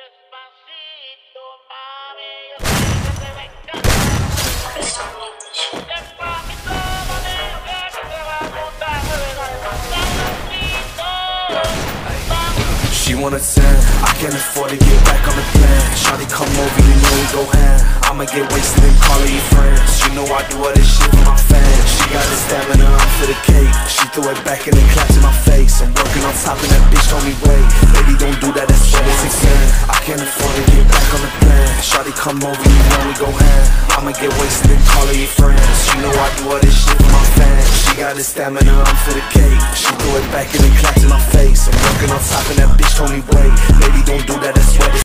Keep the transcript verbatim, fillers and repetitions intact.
Despacito, mami, yo sé que te va a encantar. Despacito, mami, yo sé que te va a gustar. She wanna ten, I can't afford to get back on the plan. Shawty come over, you know we go hand. I'ma get wasted and call her your friends. You know I do all this shit for my fans. She got the stamina, I'm for the cake. She threw it back and then clapped in my face. I'm working on top and that bitch told me wait. Baby don't do that, that's what it's again. I can't afford to get back on the plan. Shawty come over, you know we go hand. I'ma get wasted and call her your friends. You know I do all this shit for my fans. She got the stamina, I'm for the cake. She threw it back and then clapped in my face. I'm working on top and that bitch told me wait. Baby don't do that, that's what it's